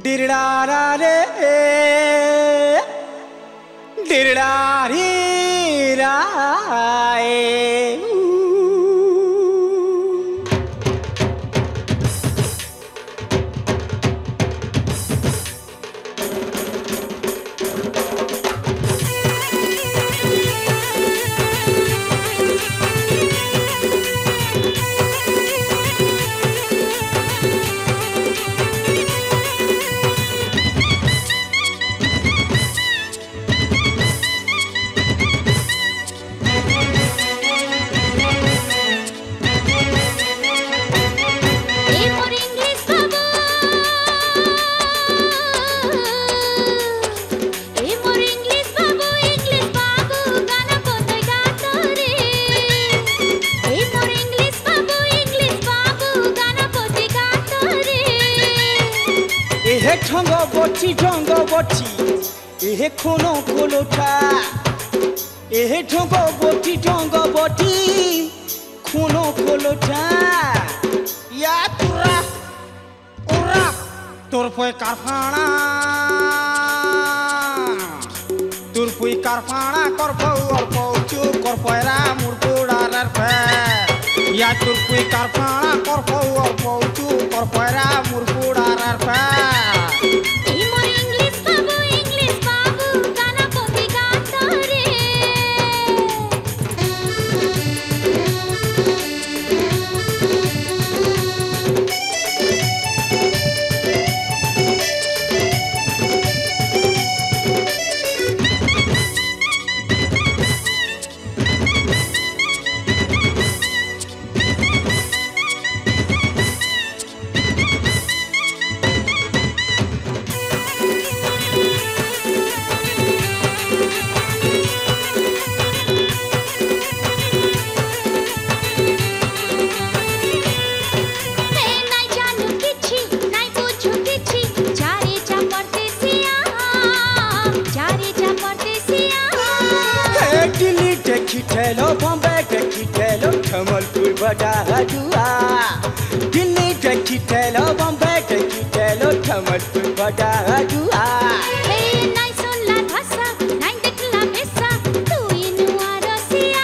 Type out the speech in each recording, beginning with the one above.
डिरडारा रे डिरडारी राए ढंग बची एहे कोनो कोलोटा एहे ढंग बटी कोनो कोलोटा या तुरा उरा तोर पोय कारफाना करफौ और पौचू करफोरा मुरपुडार फे या तोर पोय कारफाना करफौ और पौचू करफोरा मुरपुडार फे खिठेलो बॉम्बे के खिठेलो कमलपुर बड़ा जुआ दिल्ली के खिठेलो बॉम्बे के खिठेलो कमलपुर बड़ा जुआ नाइ सुनला भाषा नाइ देखला भेसा तू इनुआ रसिया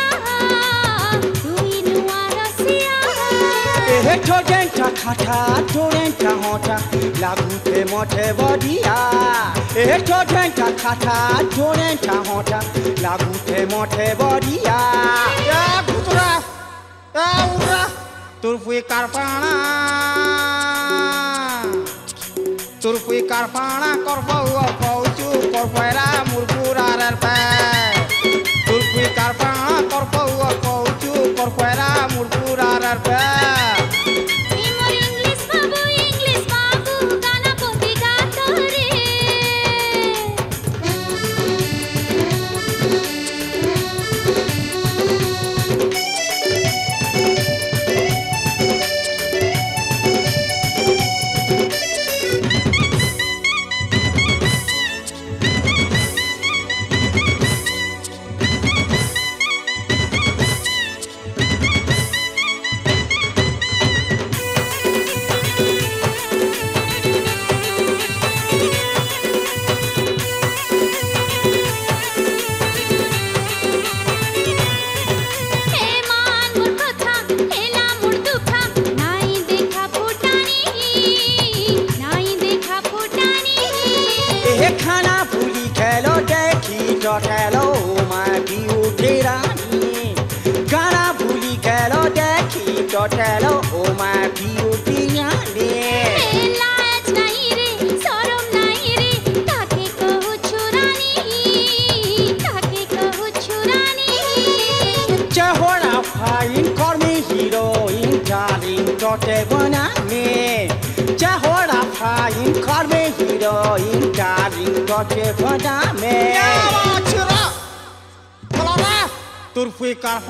एहे ठोडेंटा खाटा ठोडेंटा होटा लागू पे मोटे बडिया एहे ठोडेंटा खाटा ठोडेंटा होटा लागू पे मोटे बडिया या पुत्रा या उरा तुरपुई कारफाना करफौ पौचू करफोरा मुरपुडार पे तुरपुई कारफाना करफौ पौचू करफोरा मुरपुडार पे Hello, my beauty Rani. Gana buli kelo dekhi hello, my beauty Rani. लाज नहीं रे, शरम नहीं रे, काके कहू छुरानी. Chehora fine, call me heroine, darling, tote banane. Chehora fine, call me heroine, darling, tote banane. तुरपुई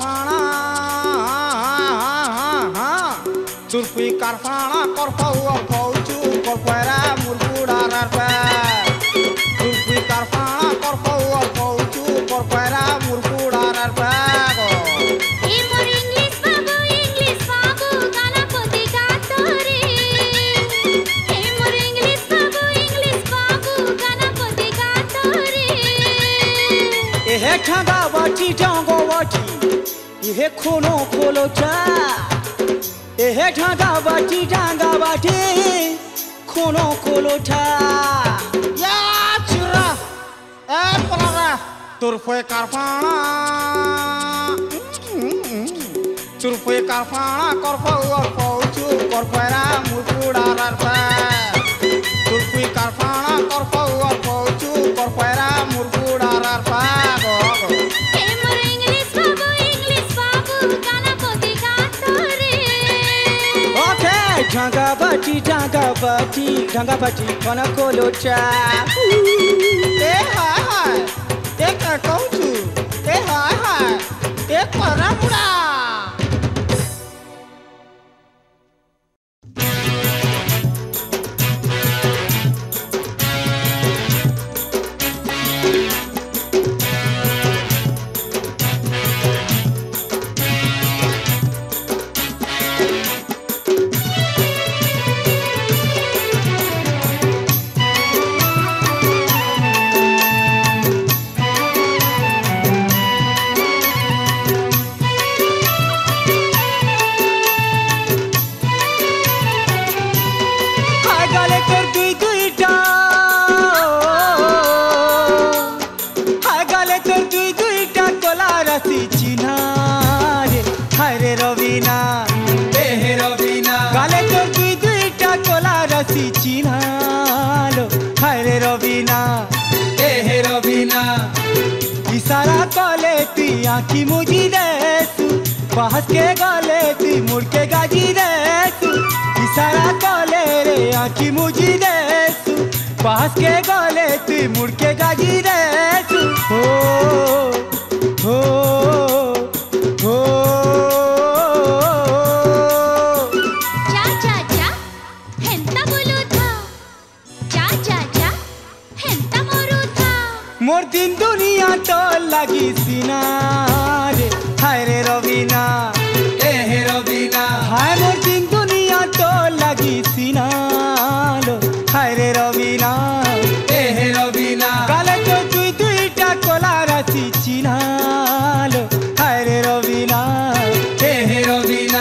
कारफाना करफौ पौचू करफोरा मुरपुडार पे तुरपुई कारफाना करफौ पौचू करफोरा मुरपुडार पे गाना पोती गातो रे मोर इंग्लिश बाबू এহে খোনো খোলোটা এহে ঢাঙ্গা বাটি খোনো খোলোটা Ya curah, pelara, turfoi karpana, turfoi karpana, korfo cu, korfora murkuda rarpa, turfoi karpana, korfo cu, korfora murkuda rarpa, go. Hey more English babu kana poti katore ওকে ঢাঙ্গা বাটি খোনো খোলোটা Hai, ek kau cu, hai, ek paramuda. इशारा कले ती आँखी मुझी देसु बहस के गले ती मुड़ के गाजी देसु इशारा कले रे आँखी मुझी देसु बहस के गले ती मुड़ के गाजी देसु हो हो हो जा हेंता बोलू था जा हेंता मोरू था मोर दिन दुनिया तो लगी सीना रे हाय रे रवीना हे रवीना हाय मोर दिन दुनिया तो लगी सीना लो हाय रे रवीना हे रवीना काले तो दुईटा कोला राशि चिन्हा लो हाय रे रवीना हे रवीना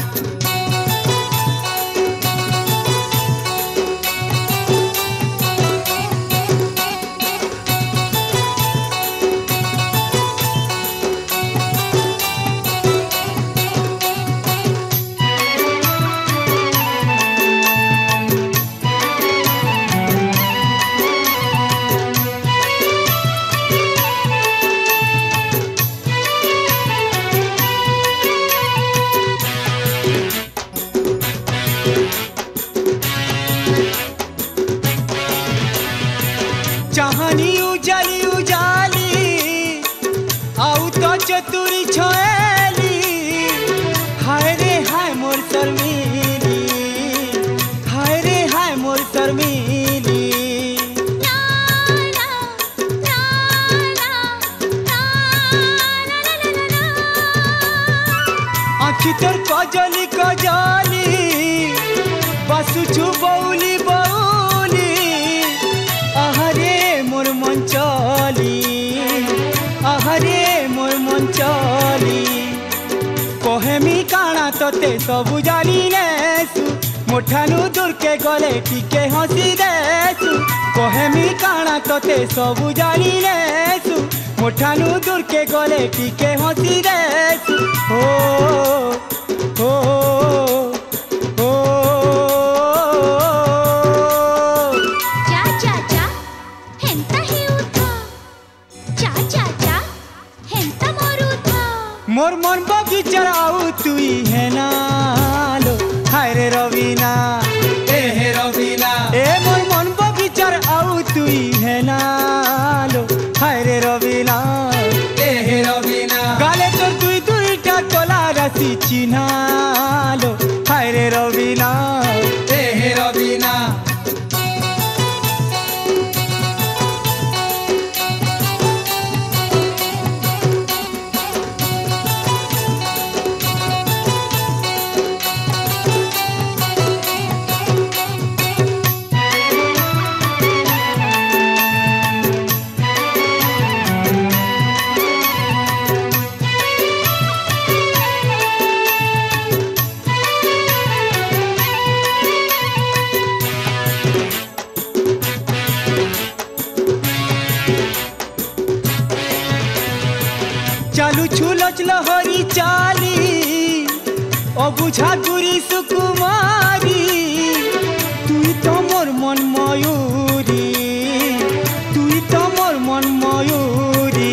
चाहनी उजाली आउ तो चतुरी छोएली हाय रे हाय मोर शर्मीली हाय रे हाय मोर शर्मीली आँखी तोर कजली बसुछु बौली आहरे मोर मन चली कहेमी काना तोते सबु जानी नेसु मोठानु दूर के गले टिके हसी देसु कहेमी काना तोते सबु जानी नेसु मोठानु दूर के गले टिके हसी देसु हो हो हो जा हेंता ही उठा जा हेंता मोरू था मोर मन बगीचार आउ तुई है ना लो हाय रे रवीना हे रवीना ए मोर मन बगीचार आउ तुई है ना लो हाय रे रवीना हे रवीना गाले तोर दुईटा कोला राशि चिन्हा लो हाय रे रवीना हे रवीना চলুছু লচলহরি চালি অবুঝা গুরি সুকুমারি তুই তো মোর মন ময়ূরী তুই তো মোর মন ময়ূরী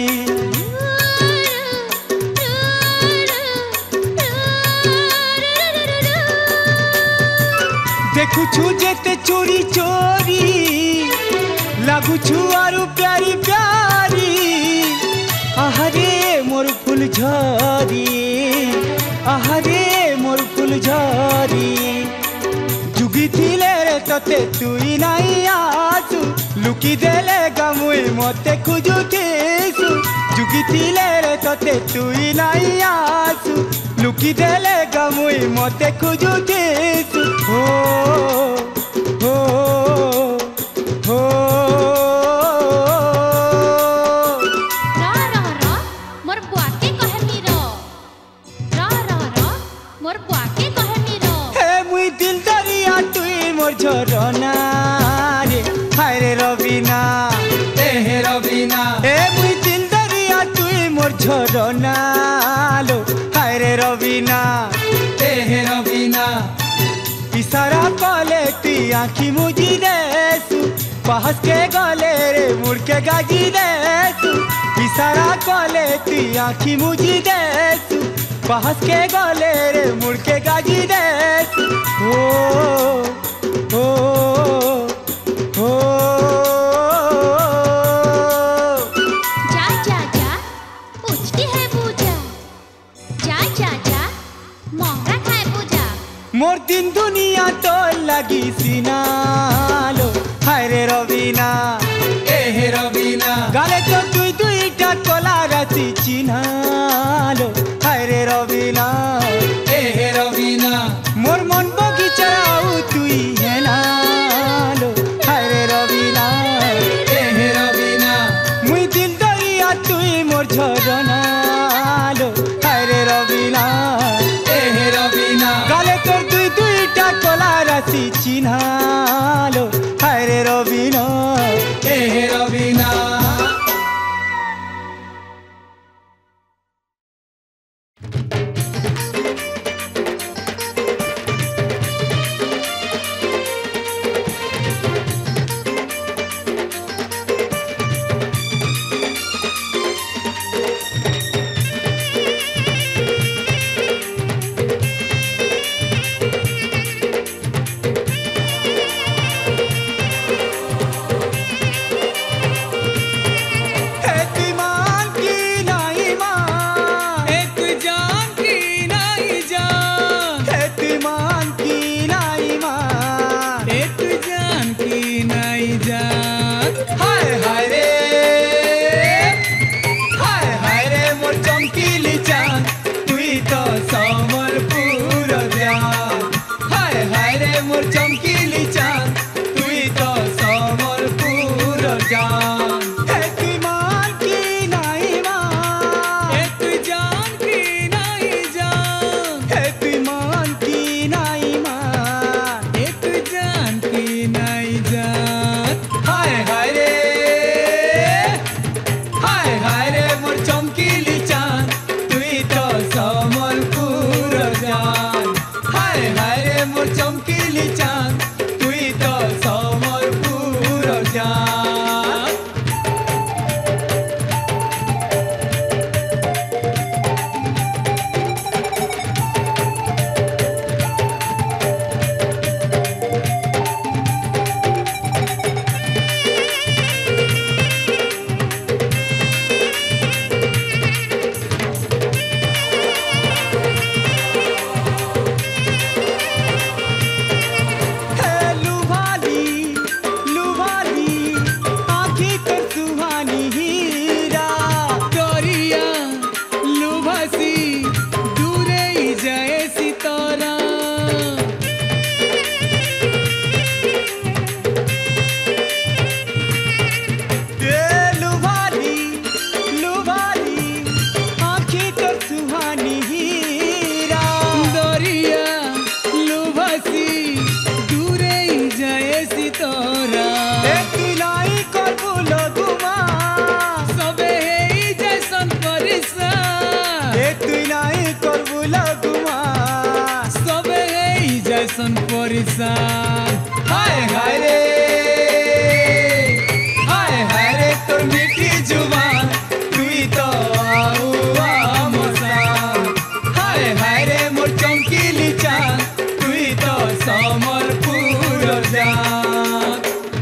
দেখুছু যেতে চোরি চোরি লাগুছু আরু প্যারি প্যারি আহারে মোর ফুল ঝরি আহারে মোর ফুল ঝরি যুগি থিলে রে তোতে তুই নাই আসু লুকি দেলে গামুই মতে খুঁজুথিসু যুগি থিলে রে তোতে তুই নাই আসু লুকি দেলে গামুই মতে খুঁজুথিসু হো হো হো ঝরনা রে হায় রে রবিনা হে রবিনা এ মুই দিল দরিয়া তুই মোর ঝরনা লো হায় রে রবিনা হে রবিনা ইশারা কলে তুই আঁখি মুজি দেসু পাহস কে গলে রে মুড়কে গাজি দেসু ইশারা কলে তুই আঁখি মুজি দেসু পাহস কে গলে রে মুড়কে গাজি দেসু ও हो हो जा जा जा पूछती है पूजा जा जा जा मोहरा खाए पूजा मोर दिन दुनिया तो लगी सिनालो हाय रे रविना हे रविना गाले तो दुई दुईटा कोला राशि चिन्हालो हाय रे रविना हे रविना मोर मन बगीचाऊ तुई हेनालो हाय रे रविना हे रविना मुई दिल दरिया तुई मोर झरनालो हाय रे रविना हे रविना गाले तोर दुई दुईटा कोला राशि चिन्हालो हाय रे रविना हे रविना जात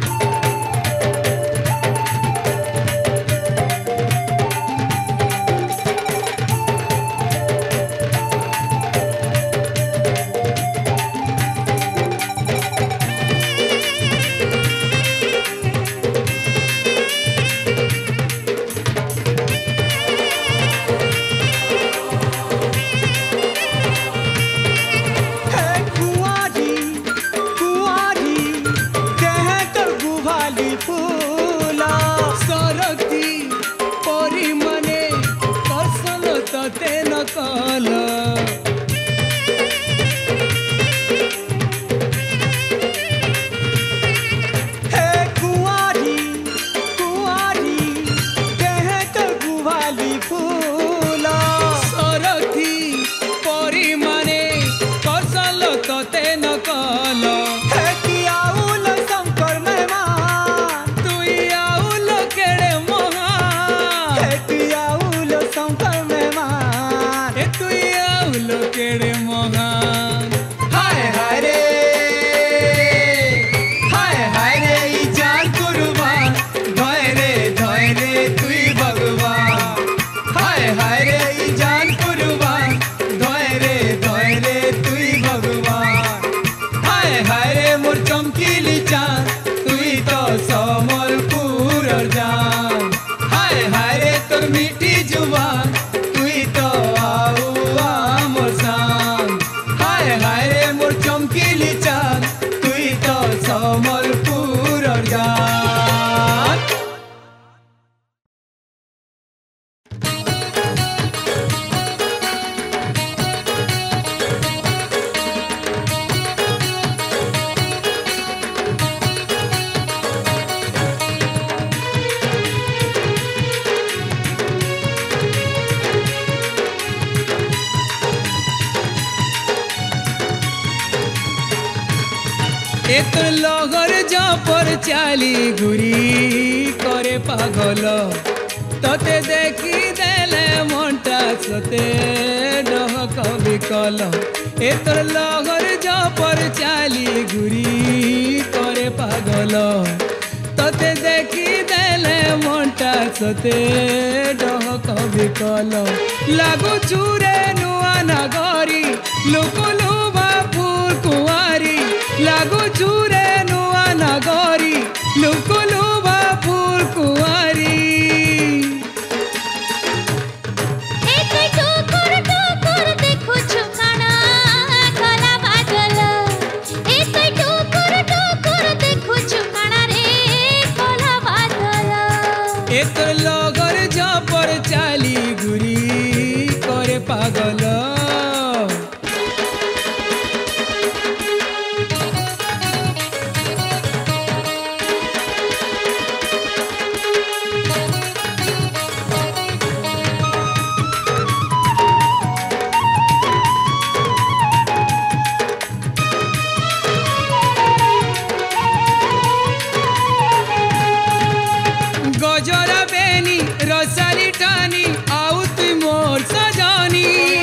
एक लहर पर चाली घुरी करे पागल तते देखी देले मनटा सते डहक बिकल एक लहर पर चाली घुरी करे पागल तते देखी देले मनटा सते डहक बिकल लागू चूरे नुआ नगरी लुकुलु बापुर कुआरी लागू चूरे नुआ नगरी लुकुलु बापुर कुआरी एक लगर पर चाली घुरी करे पागल गजरा बेनी रसाली टानी आउ तुई मोर सजानी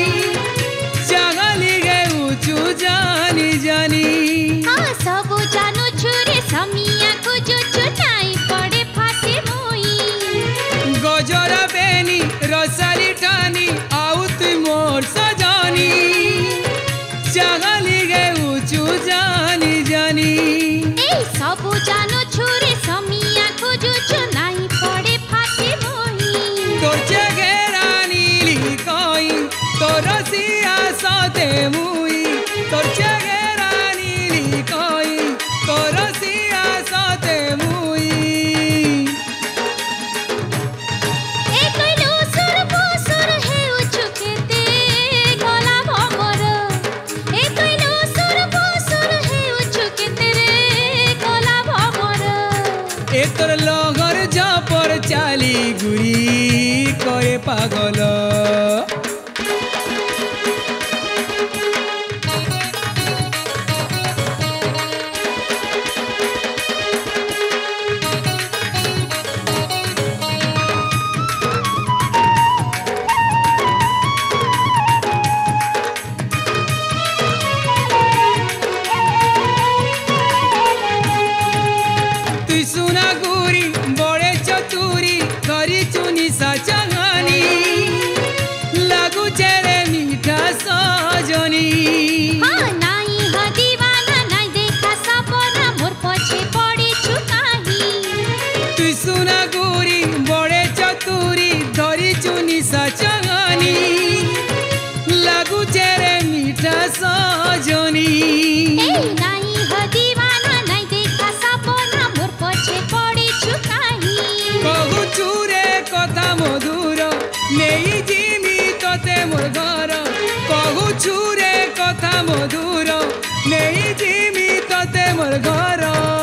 चागली गे उचू जानी जानी सब जानू छुरे समिया को जो चुनाई पड़े फांसी मोई गजरा बेनी रसाली टानी आउ तुई मोर सजानी चागली गे उचू जानी जानी सब जानू छुरे समिया को जो चुनाई पड़े फांसी मोई तोर चेहरा नीली कोई तोर सिया साथे मुई तोर चेहरा नीली कोई तोर सिया साथे मुई एतर लहर पर चाली घुरी करे पागल सुना गुरी बड़े चतुरी करी चुनी सचानी लागू चेरे मीठा सजनी हाँ नाई ह दीवाना नाई देखा सपना मोर पछे पड़ी चुकाही तू सुना गुरी बड़े चतुरी करी चुनी सचानी लागू चेरे मीठा सजनी नाई ह दीवाना नाई देखा सपना मोर पछे पड़ी चुकाही कहू चूरे कथा मधुर नहीं जिमी तोते मोर घर कहू चूरे कथा मधुर नहीं जिमी तोते मोर घर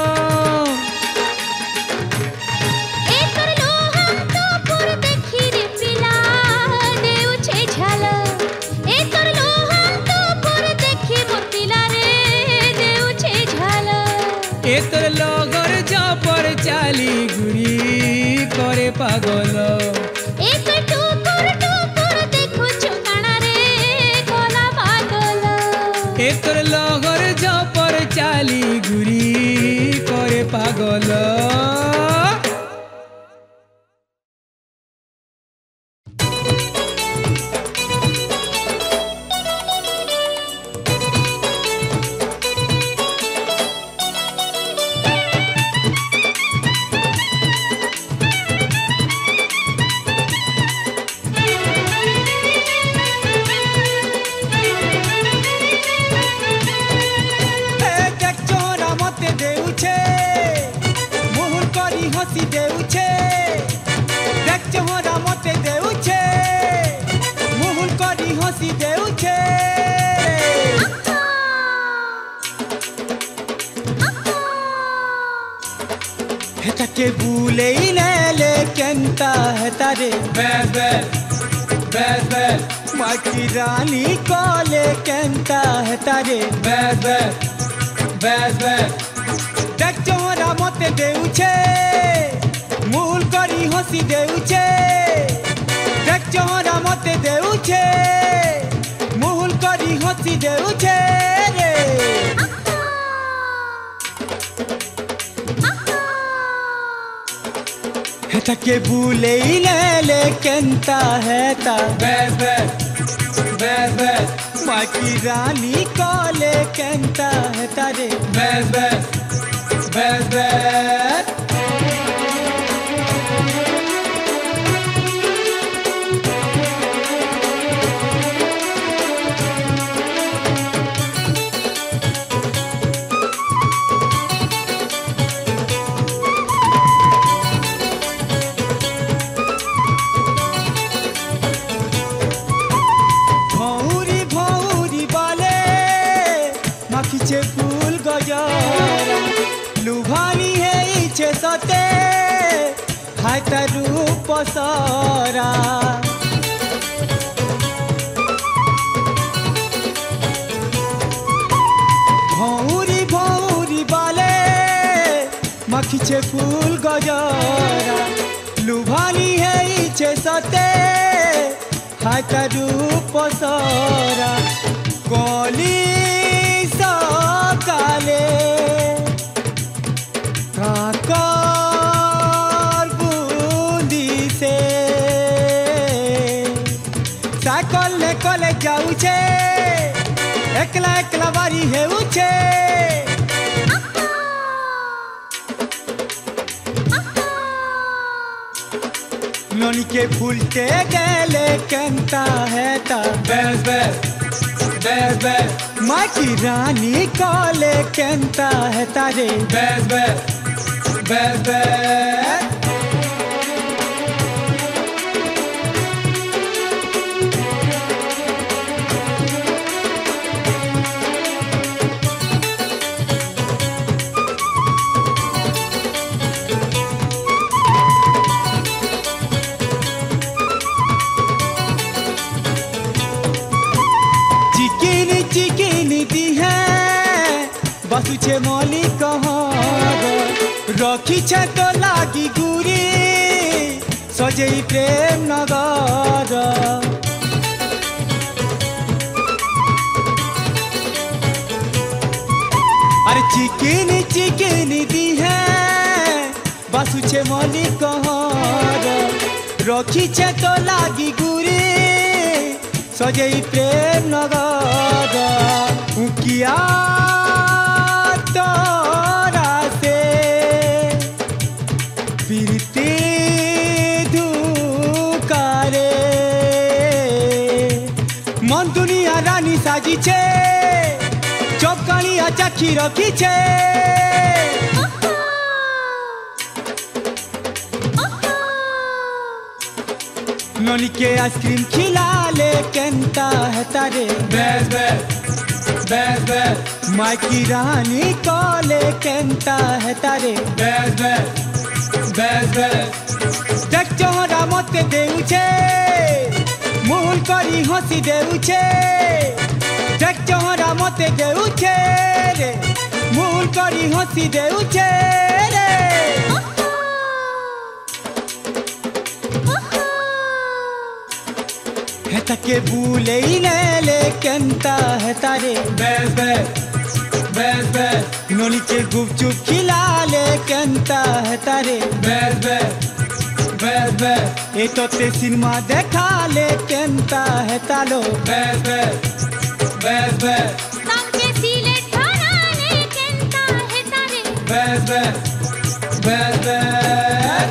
तोर लगोर जपर चाली गुरी करे पागल एक टुकुर टुकुर देखो चुकाना रे कोला पागल तोर लगोर जपर चाली गुरी करे पागल के भूले ही ले केंता है तारे बैस बैस बैस बैस माँ की रानी कोले केंता है तारे बैस बैस बैस बैस देख चोरा मते देउछे मूल करी हसी देउछे देख चोरा मते देउछे मूल करी हसी देउछे रे हेता के भूले ही ले केंता है ता बैस बैस बैस बैस माँ की रानी कोले केंता है तारे बैस बैस बैस बैस माखीचे फूल गजरा लुभानी है इचे सते हाय रूप सरा भौरी भौरी बाले माखीचे फूल गजरा लुभानी है इचे सते हाय रूप सरा कली काले काकर बूंदी से साइकिल ले कॉलेज जाऊचे एकला एकला बारी है उचे नोनी के फूलते गले केंता है ता बैस बैस बैस बैस माँ की रानी कोले केंता है तारे बैस बैस बैस बैस बसुचे मौली कहर रखी छे तो लागी गुरी सजई प्रेम नगर अरे चिकनी चिकनी दी है बाजुचे मली कहर रखीछे तो लागी गुरी सजई प्रेम नगर उकिया तोरा से पीरती धुकारे मन दुनिया रानी साजीछे चौकानिया चाखी रखीछे ननी के आइसक्रीम खिला ले केंता है तारे बेस बेस बेस बेस माइकी रानी कोले केंता है तारे बेस बेस बेस बेस देख चोरा मते देउछे मुहुल करी हंसी देउछे देख चोरा मते देउछे रे मुहुल करी हंसी देउछे रे है तके भूले ही ले केंता है तारे बेस बेस बेस बेस नोनी के गुपचुप खिला ले केंता है तारे बेस बेस बेस बेस ए तो ते सिनेमा देखा ले केंता है तालो बेस बेस बेस बेस तमके सिलेट खाना ले केंता है तारे बेस बेस बेस बेस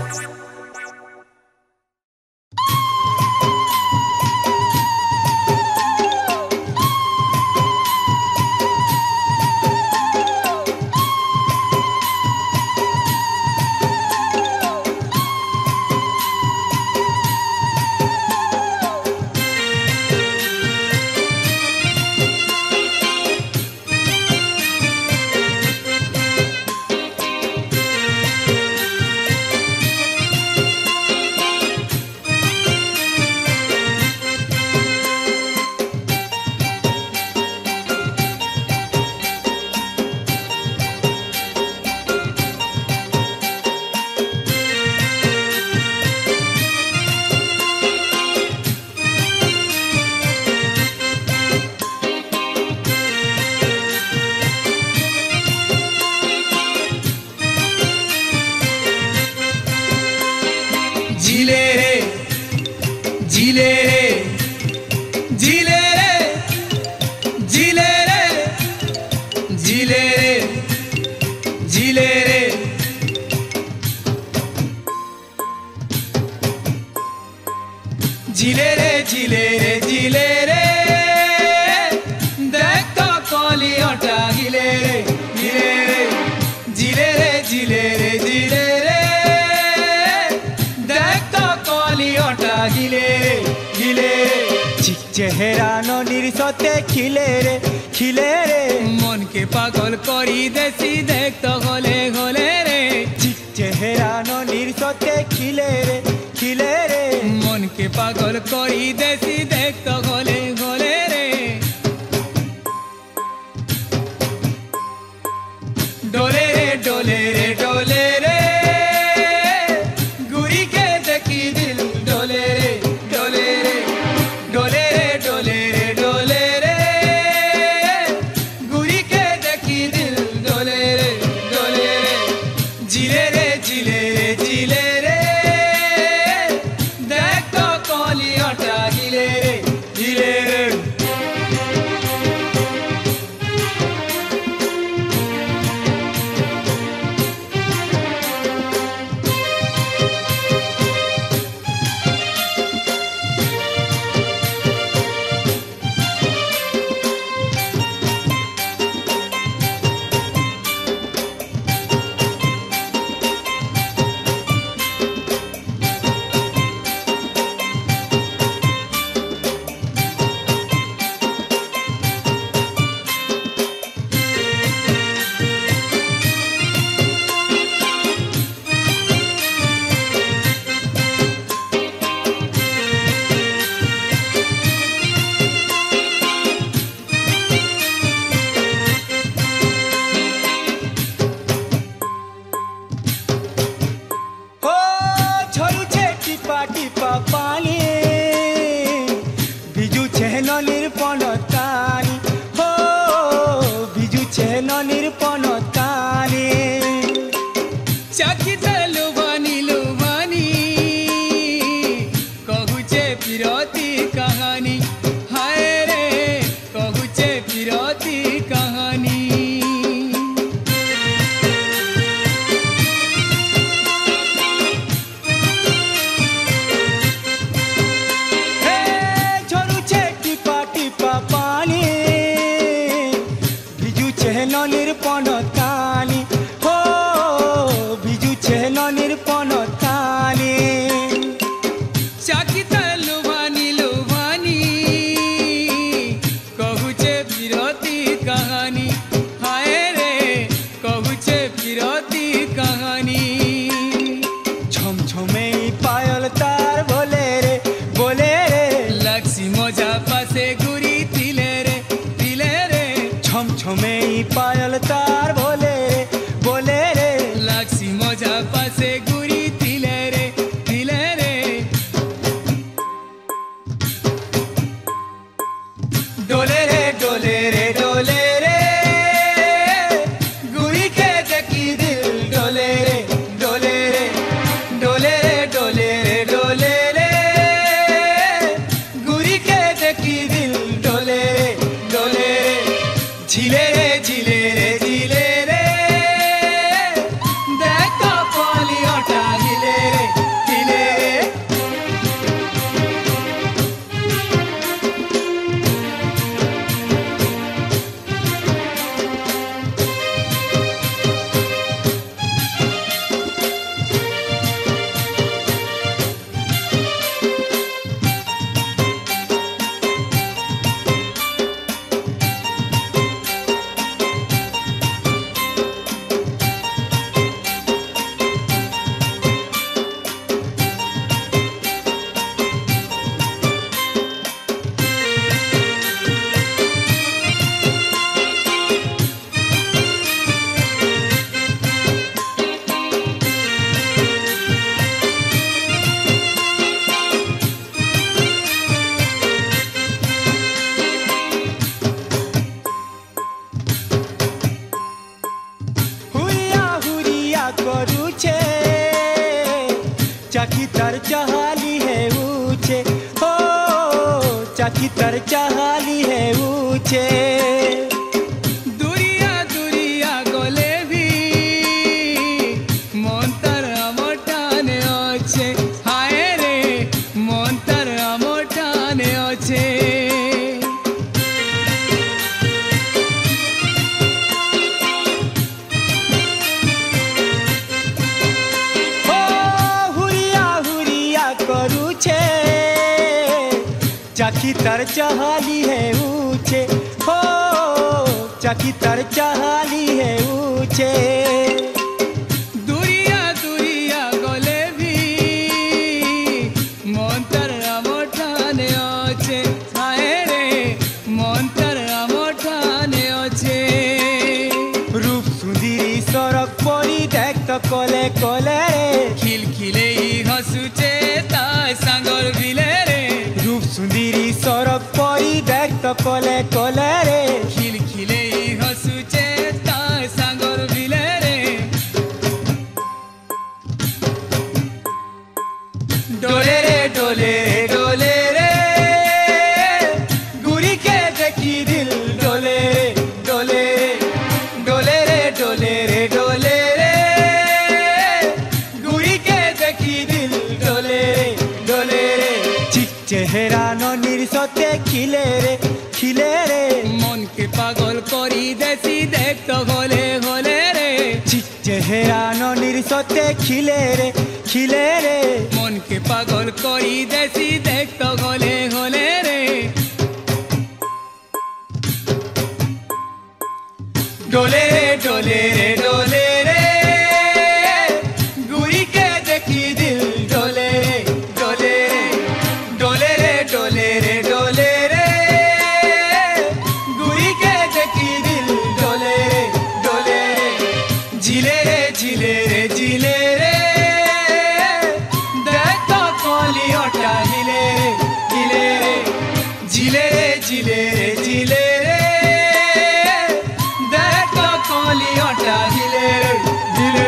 चेहरा ननीर सते खिले रे मन के पागल करी देसी देख तो गोले गोले रे चेहरा ननीर सते खिले रे मन के पागल करी देसी देख तो गोले गोले रे डोले रे डोले रे डोले रे गुरी के देखी दिल डोले रे डोले रे डोले रे डोले रे डोले रे गुरी के देखी दिल डोले रे डोले रे जिले रे जिले रे जिले रे देख तो कोली अटा गिले चिरती कहानी छम छमे पायल तार बोले रे लक्ष्मी मजा पासे गुरी तिले रे छम छमे पायल तार बोले रे लक्ष्मी मजा पासे गुरी तिले रे डोले रे गुरी के देखी दिल डोले रे गुरी के देखी दिल डोले रे झिले रे देखो पाली ओटा हिले रे हुरिया करूचे चाकी तर चहाली है ऊंचे हो चाकी तर चहाली है ऊंचे दुरिया गले भी मन तर मोटाने अच्छे हाय रे मन तर मोटाने अच्छे हुरिया करूचे चाकी तर चहाली है ऊंचे हो चाकी तर चहाली है ऊंचे दुरिया गले भी मन तर मोटाने अच्छे हाय रे मन तर मोटाने अच्छे रूप सुंदरी सड़क परी देख तो कले रे খিলখিলে হসুচে তা সাঙ্গর বিলে রে रूप सुंदरी सड़क परी देख तो कले रे খিলখিলে হসুচে তা সাঙ্গর বিলে রে डोले रे गुरी के देखी दिल डोले रे गुरी के देखी दिल डोले रे चिक चेहरा ननिर सते खिले रे মনকে পাগল করি দেশি দেখত হলে রে चिक चेहरा ननिर सते खिले रे মনকে পাগল করি দেশি দেখত হলে রে डोले रे गुरी के देखी दिल डोले रे गुरी के देखी दिल डोले रे झिले रे देखो कोली ओटा हिले रे झिले रे देखो कोली ओटा हिले रे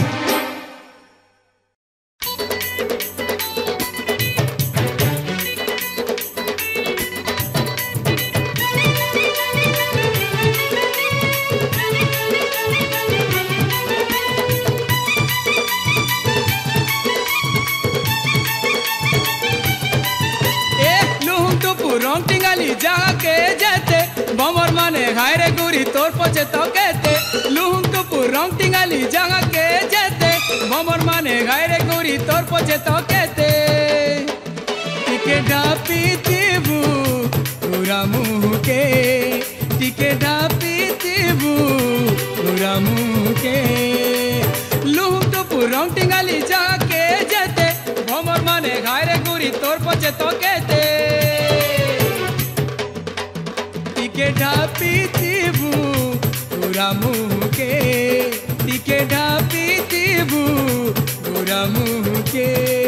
রং টিঙ্গালি যাকে যেতে বমর মানে হায়রে গুরি তোর পচে তো কেতে লুহুম টুপুর রং টিঙ্গালি যাকে যেতে বমর মানে হায়রে গুরি তোর পচে তো কেতে টিকে ঢাপি দিবু পুরা মুখে টিকে ঢাপি দিবু পুরা মুখে पचे तो कहते टिके ढापी थीबू गोरा मुँह के टिके ढापी थीबू गोरा मुँह के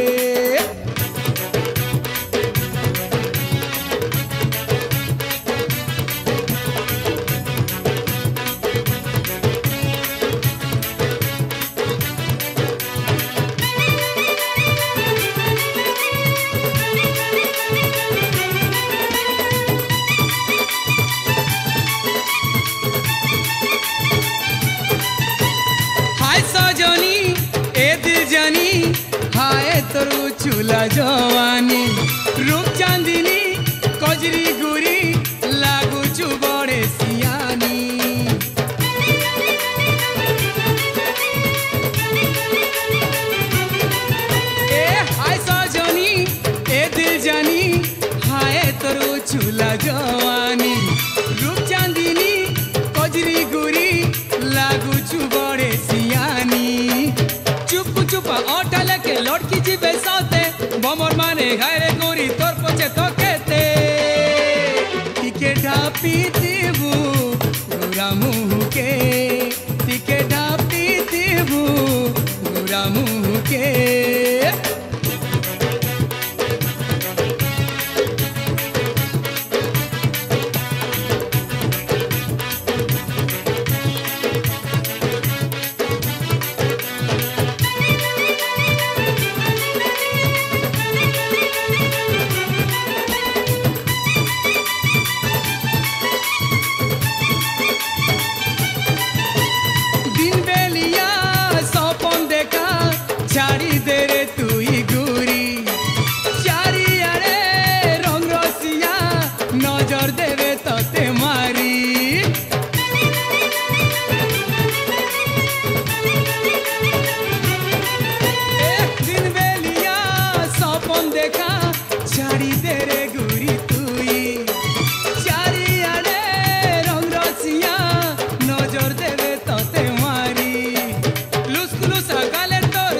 तोरू चूला जवानी रूप चांदनी कजरी गुरी लागू चु बड़े सियानी ए हाय सजनी ए दिल जानी हाय तोरू चूला जवानी रूप चांदनी कजरी गुरी लागू चु बड़े सियानी चुप चुप ओटल के लड़की जीवे साथे बमर माने घरे गोरी तोर पछे तो कहते टिके ढापी देबू गोरा मुँह के टिके ढापी देबू गोरा मुँह के छाड़ी दे रे तू ही गुरी चारी अरे रंग रसिया नजर देवे तोते मारी दिन बेलिया सपन देखा छाड़ी दे रे गुरी तुई चारी अरे रंग रसिया नजर देवे तोते मारी लुस लुस गाले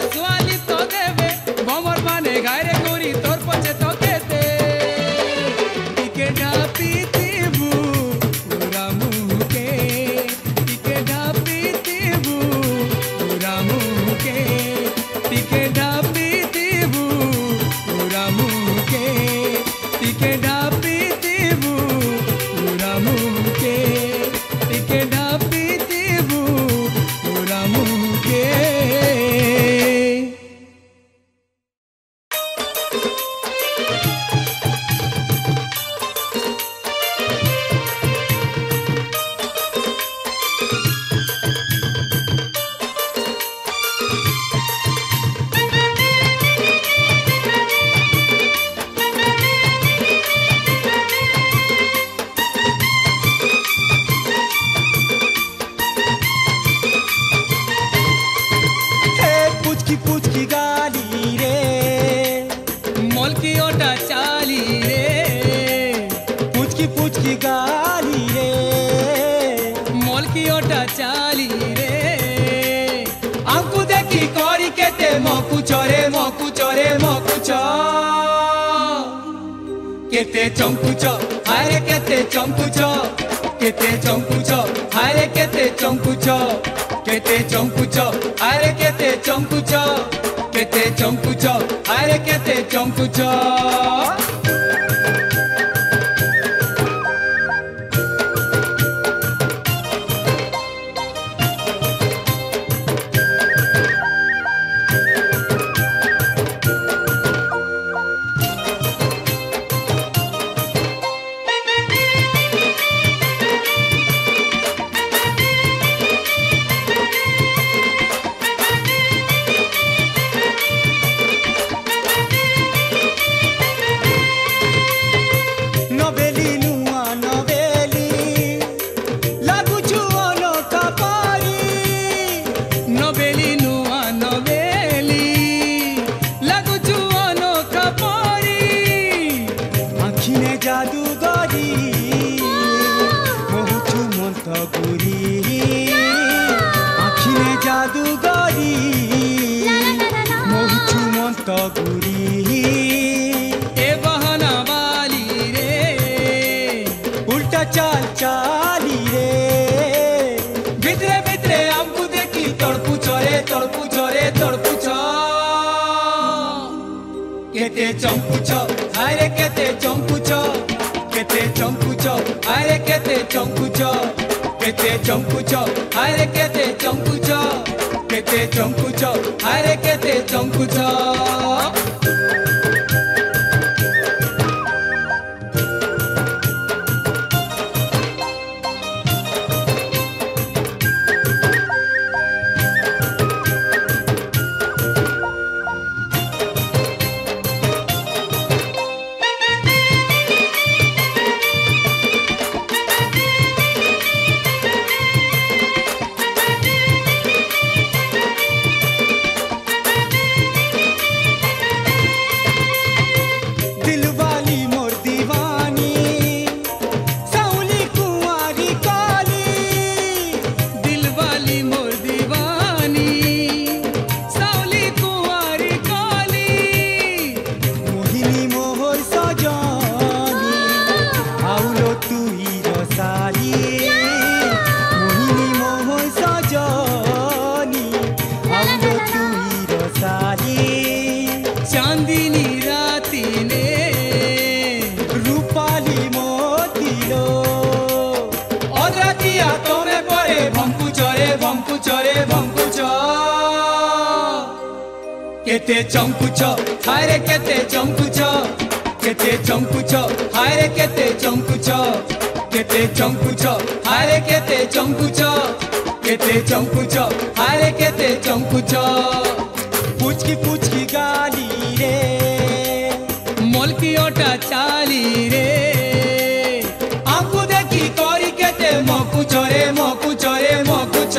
घरे गोरी तोर पछे तो कहते टिके ढापी देबू गोरा मुँह के टिके ढापी देबू गोरा मुँह के टिके ढापी देबू गोरा मुँह के टिके ढापी देबू गोरा मुँह के टिके ढापी देबू गोरा मुँह के गाली रे मोल की ओटा चाली रे आंकु देखी करी केते मकु चरे केते चंकुच हारे केते चंकुच केते चंकुच हारे केते चंकुच केते चंकुच हारे केते चंकुच केते चंकुच हारे केते चंकुच जादूगरी मोहिचू मंत गुरी एवा तड़पुछ रे तड़पुछ केते चंपुछ अरे केते चंपुछ केते चंपुछ अरे केते चंपुछ केते चंपुछ अरे केते चंपुछ केते चंपुछ अरे केते चंपुछ चांदनी राती ने रूपाली मोतीलो और रातिया तोमे परे भंकुच रे भंकुच रे भंकुच केते चंकुच हायरे केते चंकुच केते चंकुच हायरे केते चंकुच केते चंकुच हायरे केते चंकुच केते चंकुच हायरे केते चंकुच पुचकी गाली रे मोलकी ओटा चाली रे आंकु देखी करी केते मकुच रे मकुच रे मकुच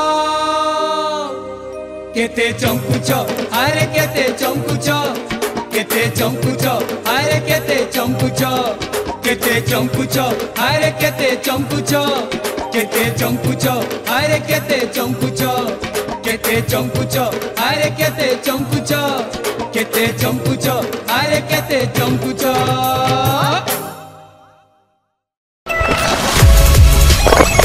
केते चंकुच अरे केते चंकुच केते चंकुच अरे केते चंकुच केते चंकुच अरे केते चंकुच केते चंकुच अरे केते चंकुच केते चंकुच अरे केते चंकुच केते चंकुच अरे केते चंकुच